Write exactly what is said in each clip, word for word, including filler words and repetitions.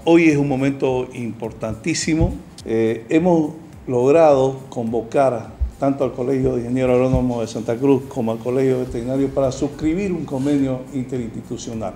Hoy es un momento importantísimo. Eh, hemos logrado convocar tanto al Colegio de Ingenieros Agrónomos de Santa Cruz como al Colegio Veterinario para suscribir un convenio interinstitucional.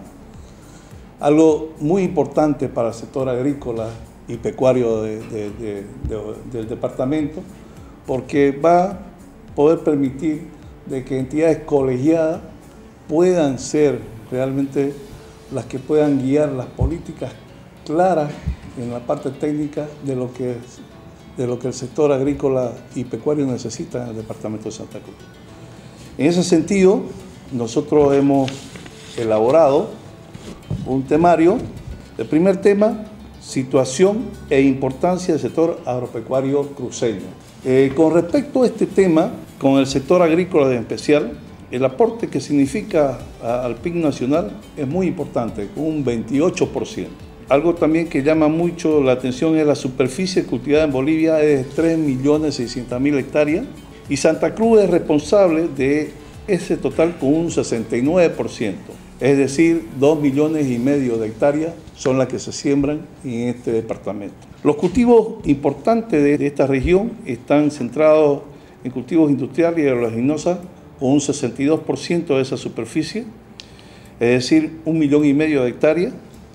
Algo muy importante para el sector agrícola y pecuario de, de, de, de, del departamento, porque va a poder permitir de que entidades colegiadas puedan ser realmente las que puedan guiar las políticas claras en la parte técnica de lo que, de lo que el sector agrícola y pecuario necesita en el departamento de Santa Cruz. En ese sentido, nosotros hemos elaborado un temario. El primer tema, situación e importancia del sector agropecuario cruceño. Eh, con respecto a este tema, con el sector agrícola en especial, el aporte que significa a, al P I B nacional es muy importante, con un veintiocho por ciento. Algo también que llama mucho la atención es la superficie cultivada en Bolivia, es de tres millones seiscientas mil hectáreas, y Santa Cruz es responsable de ese total con un sesenta y nueve por ciento. Es decir, dos millones y medio de hectáreas son las que se siembran en este departamento. Los cultivos importantes de esta región están centrados en cultivos industriales y oleaginosas, con un sesenta y dos por ciento de esa superficie, es decir, un millón y medio de hectáreas.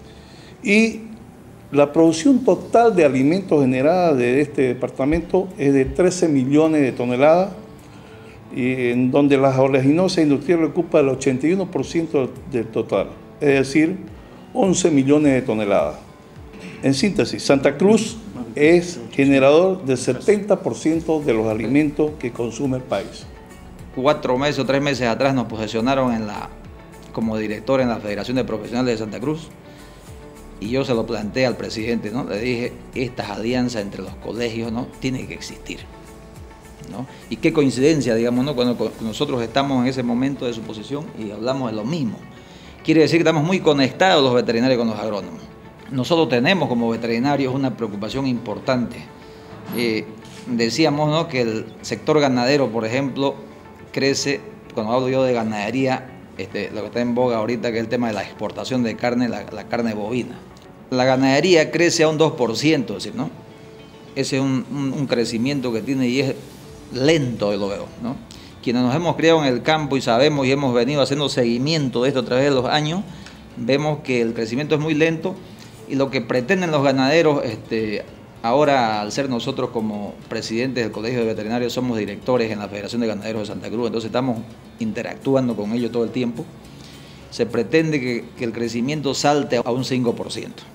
Y la producción total de alimentos generada de este departamento es de trece millones de toneladas, y en donde las oleaginosas industriales ocupan el ochenta y uno por ciento del total, es decir, once millones de toneladas. En síntesis, Santa Cruz es generador del setenta por ciento de los alimentos que consume el país. Cuatro meses o tres meses atrás nos posesionaron en la, como director en la Federación de Profesionales de Santa Cruz, y yo se lo planteé al presidente, ¿no? Le dije, estas alianzas entre los colegios, ¿no?, tienen que existir, ¿no? Y qué coincidencia, digamos, ¿no?, cuando nosotros estamos en ese momento de su posición y hablamos de lo mismo. Quiere decir que estamos muy conectados los veterinarios con los agrónomos. Nosotros tenemos como veterinarios una preocupación importante. Eh, decíamos, ¿no?, que el sector ganadero, por ejemplo, crece, cuando hablo yo de ganadería, este, lo que está en boga ahorita, que es el tema de la exportación de carne, la, la carne bovina. La ganadería crece a un dos por ciento, es decir, ¿no? Ese es un, un, un crecimiento que tiene y es lento, lo veo, ¿no? Quienes nos hemos criado en el campo y sabemos y hemos venido haciendo seguimiento de esto a través de los años, vemos que el crecimiento es muy lento, y lo que pretenden los ganaderos, este, ahora al ser nosotros como presidentes del Colegio de Veterinarios somos directores en la Federación de Ganaderos de Santa Cruz, entonces estamos interactuando con ellos todo el tiempo, se pretende que, que el crecimiento salte a un cinco por ciento.